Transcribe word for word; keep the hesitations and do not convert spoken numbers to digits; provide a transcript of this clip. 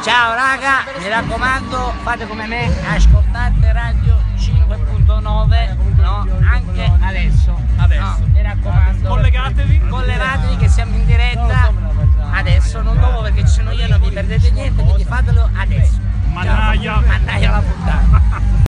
Ciao raga, mi raccomando, fate come me, ascoltate Radio cinque punto nove, no? Anche adesso. Adesso. No, mi raccomando. Collegatevi. Collegatevi che siamo in diretta adesso, non dopo perché se no io non vi perdete niente, quindi fatelo adesso. Mannaia. Mannaia la puttana.